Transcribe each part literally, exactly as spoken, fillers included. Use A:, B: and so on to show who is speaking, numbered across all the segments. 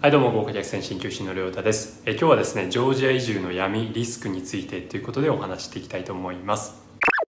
A: はいどうも豪華客船鍼灸師の亮太です。え今日はですねジョージア移住の闇リスクについてということでお話していきたいと思います。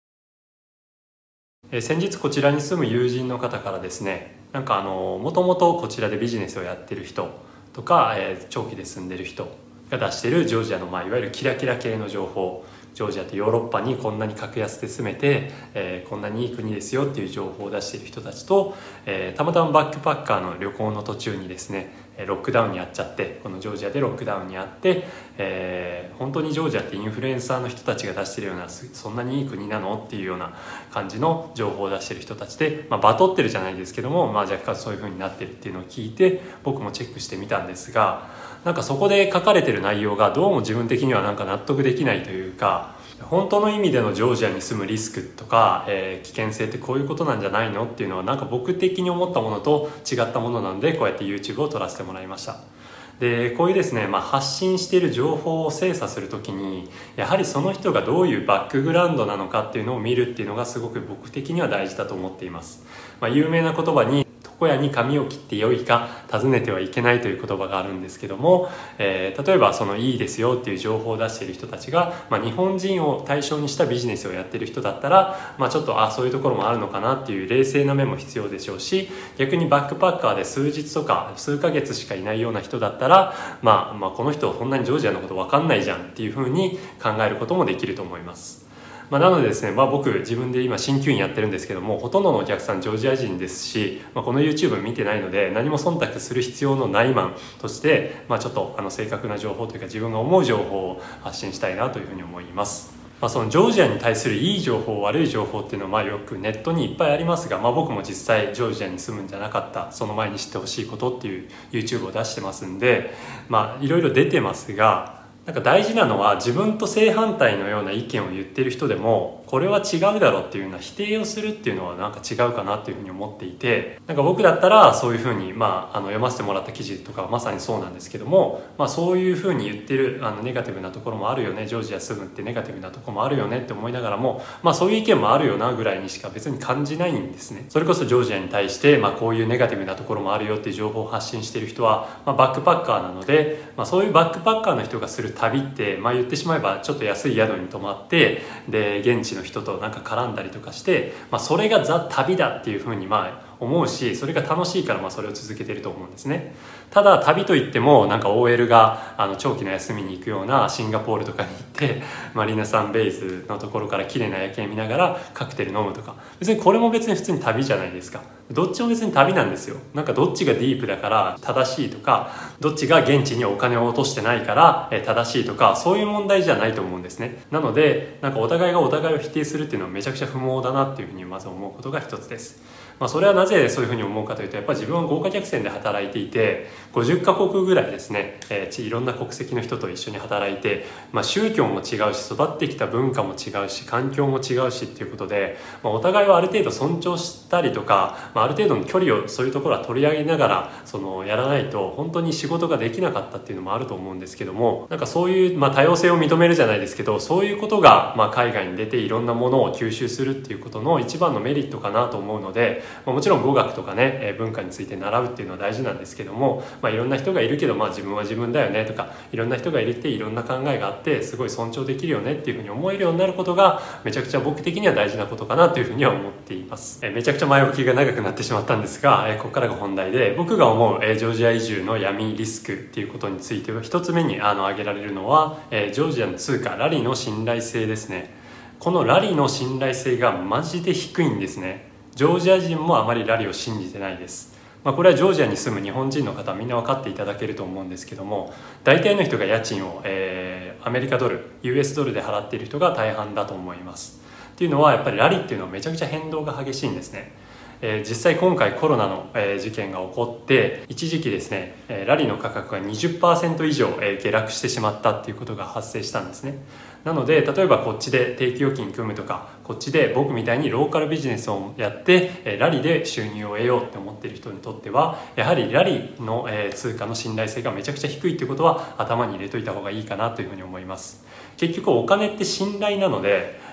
A: え先日こちらに住む友人の方からですねなんかあのもともとこちらでビジネスをやってる人とか、えー、長期で住んでる人が出してるジョージアの、まあ、いわゆるキラキラ系の情報、ジョージアってヨーロッパにこんなに格安で住めて、えー、こんなにいい国ですよっていう情報を出している人たちと、えー、たまたまバックパッカーの旅行の途中にですねロックダウンにあっちゃってこのジョージアでロックダウンにあって、えー、本当にジョージアってインフルエンサーの人たちが出してるようなそんなにいい国なのっていうような感じの情報を出してる人たちで、まあ、バトってるじゃないですけども、まあ、若干そういう風になってるっていうのを聞いて僕もチェックしてみたんですが、なんかそこで書かれてる内容がどうも自分的にはなんか納得できないというか、本当の意味でのジョージアに住むリスクとか、えー、危険性ってこういうことなんじゃないのっていうのはなんか僕的に思ったものと違ったものなのでこうやって YouTube を撮らせてもらいました。でこういうですね、まあ、発信している情報を精査するときにやはりその人がどういうバックグラウンドなのかっていうのを見るっていうのがすごく僕的には大事だと思っています。まあ、有名な言葉に床屋に髪を切ってよいか尋ねてはいけないという言葉があるんですけども、えー、例えばそのいいですよっていう情報を出している人たちが、まあ、日本人を対象にしたビジネスをやっている人だったら、まあ、ちょっとあそういうところもあるのかなっていう冷静な目も必要でしょうし、逆にバックパッカーで数日とか数ヶ月しかいないような人だったら、まあ、まあこの人こんなにジョージアのこと分かんないじゃんっていうふうに考えることもできると思います。まあ、なのでですね、まあ、僕自分で今鍼灸院やってるんですけどもほとんどのお客さんジョージア人ですし、まあ、この YouTube 見てないので何も忖度する必要のないマンとして、まあ、ちょっとあの正確な情報というか自分が思う情報を発信したいなというふうに思います。まあ、そのジョージアに対するいい情報悪い情報っていうのはまあよくネットにいっぱいありますが、まあ、僕も実際ジョージアに住むんじゃなかったその前に知ってほしいことっていう YouTube を出してますんで、まあいろいろ出てますが、なんか大事なのは自分と正反対のような意見を言っている人でもこれは違うだろうっていうような否定をするっていうのはなんか違うかなっていうふうに思っていて、なんか僕だったらそういうふうに、まあ、あの読ませてもらった記事とかはまさにそうなんですけども、まあ、そういうふうに言ってるあのネガティブなところもあるよね、ジョージア住むってネガティブなところもあるよねって思いながらも、まあ、そういう意見もあるよなぐらいにしか別に感じないんですね。それこそジョージアに対して、まあ、こういうネガティブなところもあるよっていう情報を発信している人は、まあ、バックパッカーなので、まあ、そういうバックパッカーの人がする旅って、まあ、言ってしまえばちょっと安い宿に泊まってで現地の人となんか絡んだりとかして、まあ、それがザ・旅だっていうふうにまあ思うし、それが楽しいからまあそれを続けてると思うんですね。ただ旅といってもなんか オーエル があの長期の休みに行くようなシンガポールとかに行ってマリーナサンベイズのところから綺麗な夜景見ながらカクテル飲むとか、別にこれも別に普通に旅じゃないですか。どっちも別に旅なんですよ。なんかどっちがディープだから正しいとか、どっちが現地にお金を落としてないから正しいとか、そういう問題じゃないと思うんですね。なのでなんかお互いがお互いを否定するっていうのはめちゃくちゃ不毛だなっていうふうにまず思うことが一つです。まあ、それはなぜそういうふうに思うかというと、やっぱり自分は豪華客船で働いていてごじゅっかこくぐらいですね、えー、いろんな国籍の人と一緒に働いて、まあ、宗教も違うし育ってきた文化も違うし環境も違うしっていうことで、まあ、お互いはある程度尊重したりとか、まあ、ある程度の距離をそういうところは取り上げながらそのやらないと本当に仕事ができなかったっていうのもあると思うんですけども、なんかそういう、まあ、多様性を認めるじゃないですけど、そういうことが、まあ、海外に出ていろんなものを吸収するっていうことの一番のメリットかなと思うので、もちろん語学とかね文化について習うっていうのは大事なんですけども、まあ、いろんな人がいるけど、まあ、自分は自分だよねとか、いろんな人がいるっていろんな考えがあってすごい尊重できるよねっていうふうに思えるようになることがめちゃくちゃ僕的には大事なことかなというふうには思っています。えめちゃくちゃ前置きが長くなってしまったんですが、えここからが本題で、僕が思うえジョージア移住の闇リスクっていうことについては一つ目にあの挙げられるのはえジョージアの通貨ラリの信頼性ですね。このラリの信頼性がマジで低いんですね。ジョージア人もあまりラリを信じてないです。まあ、これはジョージアに住む日本人の方みんな分かっていただけると思うんですけども、大体の人が家賃を、えー、アメリカドル ユーエス ドルで払っている人が大半だと思います。っていうのはやっぱりラリっていうのはめちゃくちゃ変動が激しいんですね。えー、実際今回コロナの、えー、事件が起こって一時期ですね、えー、ラリの価格が にじゅっパーセント 以上、えー、下落してしまったっていうことが発生したんですね。なので例えばこっちで定期預金組むとか、こっちで僕みたいにローカルビジネスをやってラリで収入を得ようって思っている人にとっては、やはりラリの通貨の信頼性がめちゃくちゃ低いっていうことは頭に入れといた方がいいかなというふうに思います。結局お金って信頼なので、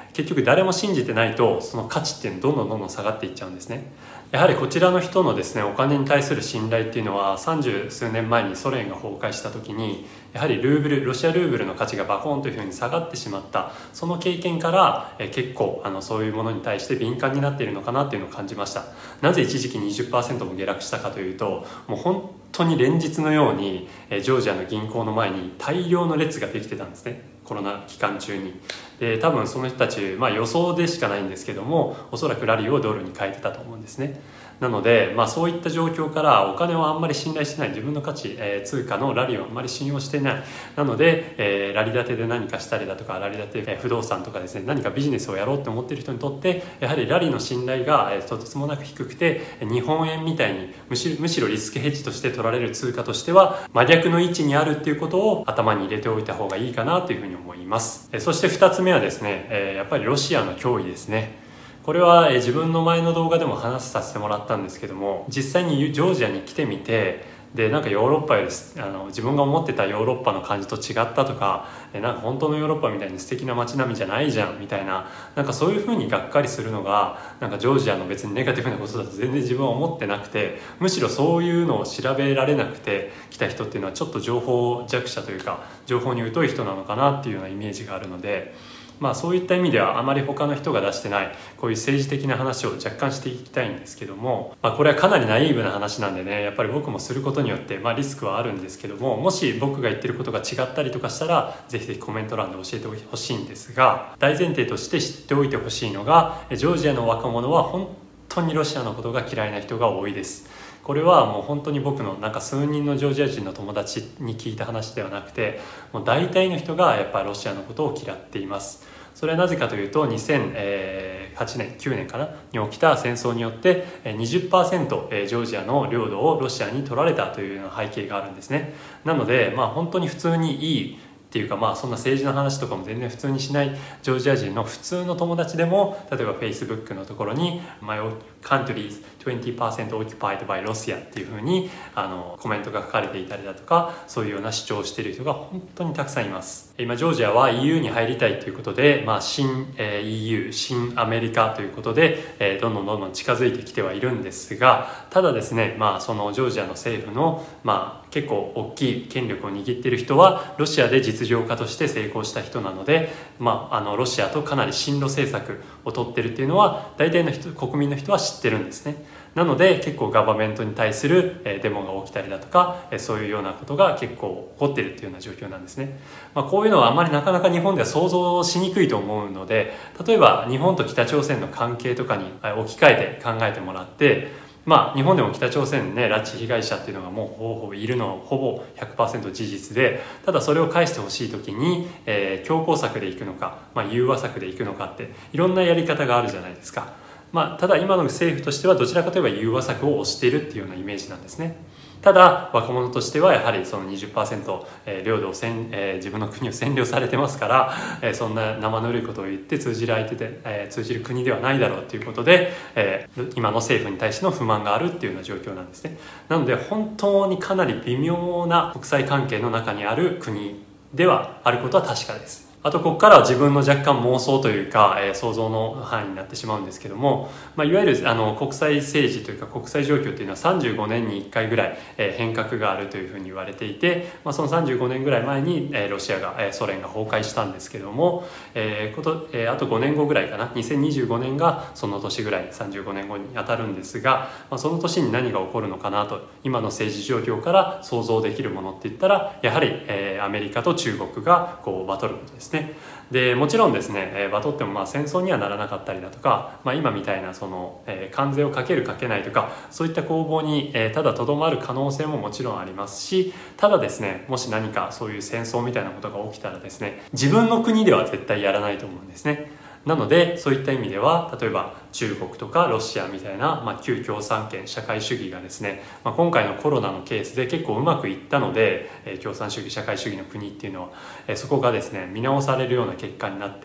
A: 結局誰も信じてないとその価値っていうのはどんどんどんどん下がっていっちゃうんですね。やはりこちらの人のですねお金に対する信頼っていうのはさんじゅうすうねんまえにソ連が崩壊した時にやはりルーブルロシアルーブルの価値がバコーンというふうに下がってしまったその経験からえ結構あのそういうものに対して敏感になっているのかなっていうのを感じました。なぜ一時期 にじゅっパーセント も下落したかというともう本当に連日のようにえジョージアの銀行の前に大量の列ができてたんですね、コロナ期間中に。で多分その人たち、まあ、予想でしかないんですけどもおそらくラリーをドルに変えてたと思うんですね。なので、まあ、そういった状況からお金をあんまり信頼してない、自分の価値、えー、通貨のラリーをあんまり信用してない。なので、えー、ラリ建てで何かしたりだとかラリ建て、えー、不動産とかですね何かビジネスをやろうって思っている人にとってやはりラリーの信頼が、えー、とてつもなく低くて日本円みたいにむしむしろリスクヘッジとして取られる通貨としては真逆の位置にあるっていうことを頭に入れておいた方がいいかなというふうに思います。えー、そしてふたつめはですね、えー、やっぱりロシアの脅威ですね。これは自分の前の動画でも話させてもらったんですけども、実際にジョージアに来てみてでなんかヨーロッパよりあの自分が思ってたヨーロッパの感じと違ったとかなんか本当のヨーロッパみたいに素敵な街並みじゃないじゃんみたいな、なんかそういう風にがっかりするのがなんかジョージアの別にネガティブなことだと全然自分は思ってなくて、むしろそういうのを調べられなくて来た人っていうのはちょっと情報弱者というか情報に疎い人なのかなっていうようなイメージがあるので、まあそういった意味ではあまり他の人が出してないこういう政治的な話を若干していきたいんですけども、まあ、これはかなりナイーブな話なんでねやっぱり僕もすることによってまあリスクはあるんですけども、もし僕が言ってることが違ったりとかしたらぜひぜひコメント欄で教えてほしいんですが、大前提として知っておいてほしいのがジョージアの若者は本当にロシアのことが嫌いな人が多いです。これはもう本当に僕のなんか数人のジョージア人の友達に聞いた話ではなくてもう大体の人がやっぱりロシアのことを嫌っています。それはなぜかというとにせんはちねんきゅうねんかなに起きた戦争によって にじゅっパーセント ジョージアの領土をロシアに取られたというような背景があるんですね。なのでまあ本当に普通にいいっていうかまあそんな政治の話とかも全然普通にしないジョージア人の普通の友達でも例えば Facebook のところに My country is にじゅっパーセント occupied by Russia っていうふうにあのコメントが書かれていたりだとかそういうような主張をしている人が本当にたくさんいます。今ジョージアは イーユー に入りたいということで、まあ、新、えー、イーユー 新アメリカということで、えー、どんどんどんどん近づいてきてはいるんですが、ただですね、まあ、そのジョージアの政府の、まあ、結構大きい権力を握っている人はロシアで実業家として成功した人なので、まあ、あのロシアとかなり親ロ政策を取ってるっていうのは大体の人国民の人は知ってるんですね。なので結構ガバメントに対するデモが起きたりだとかそういうようなことが結構起こっているというような状況なんですね。まあ、こういうのはあんまりなかなか日本では想像しにくいと思うので、例えば日本と北朝鮮の関係とかに置き換えて考えてもらって、まあ、日本でも北朝鮮ね拉致被害者っていうのがもうほぼほぼいるのはほぼ ひゃくパーセント 事実で、ただそれを返してほしい時に、えー、強硬策でいくのか、まあ、融和策でいくのかっていろんなやり方があるじゃないですか。まあ、ただ今の政府としてはどちらかといえば融和策を推しているっていうようなイメージなんですね。ただ若者としてはやはりその にじゅっパーセント、えー、領土を占、えー、自分の国を占領されてますから、えー、そんな生ぬるいことを言って通じる相手で、えー、通じる国ではないだろうということで、えー、今の政府に対しての不満があるっていうような状況なんですね。なので本当にかなり微妙な国際関係の中にある国ではあることは確かです。あとここからは自分の若干妄想というか、えー、想像の範囲になってしまうんですけども、まあ、いわゆるあの国際政治というか国際状況というのはさんじゅうごねんにいっかいぐらい、えー、変革があるというふうに言われていて、まあ、そのさんじゅうごねんぐらい前に、えー、ロシアが、えー、ソ連が崩壊したんですけども、えーことえー、あとごねんごぐらいかなにせんにじゅうごねんがその年ぐらいさんじゅうごねんごに当たるんですが、まあ、その年に何が起こるのかなと今の政治状況から想像できるものっていったらやはり、えー、アメリカと中国がこうバトることですね。でもちろんですね、えー、バトってもまあ戦争にはならなかったりだとか、まあ、今みたいなその、えー、関税をかけるかけないとかそういった攻防に、えー、ただとどまる可能性ももちろんありますし、ただですねもし何かそういう戦争みたいなことが起きたらですね自分の国では絶対やらないと思うんですね。なのでそういった意味では例えば中国とかロシアみたいな、まあ、旧共産圏社会主義がですね、まあ、今回のコロナのケースで結構うまくいったので、えー、共産主義社会主義の国っていうのは、えー、そこがですね見直されるような結果になって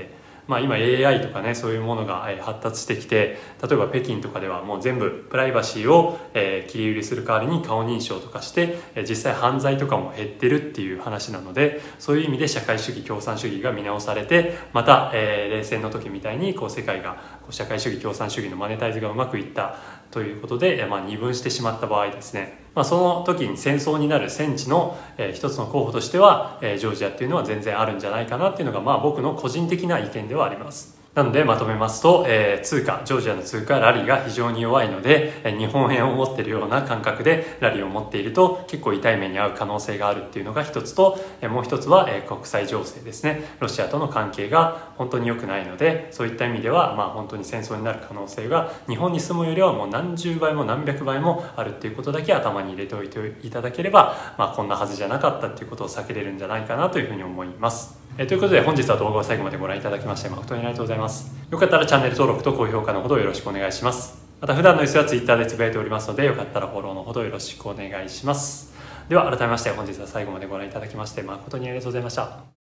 A: まあ、今 エーアイ とかねそういうものが発達してきて、例えば北京とかではもう全部プライバシーを切り売りする代わりに顔認証とかして実際犯罪とかも減ってるっていう話なので、そういう意味で社会主義共産主義が見直されて、また、えー、冷戦の時みたいにこう世界がこう社会主義共産主義のマネタイズがうまくいったということで、まあ、二分してしまった場合ですね、まあ、その時に戦争になる戦地の、えー、一つの候補としては、えー、ジョージアっていうのは全然あるんじゃないかなっていうのが、まあ、僕の個人的な意見ではあります。なのでまとめますと、えー、通貨ジョージアの通貨ラリが非常に弱いので、えー、日本円を持っているような感覚でラリを持っていると結構痛い目に遭う可能性があるっていうのが一つと、えー、もう一つは、えー、国際情勢ですね。ロシアとの関係が本当に良くないので、そういった意味では、まあ、本当に戦争になる可能性が日本に住むよりはもう何十倍も何百倍もあるっていうことだけ頭に入れておいていただければ、まあ、こんなはずじゃなかったっていうことを避けれるんじゃないかなというふうに思います。えー、ということで本日は動画を最後までご覧いただきまして誠にありがとうございます。よかったらチャンネル登録と高評価のほどよろしくお願いします。また普段の様子は Twitter でつぶやいておりますので、よかったらフォローのほどよろしくお願いします。では改めまして本日は最後までご覧いただきまして誠にありがとうございました。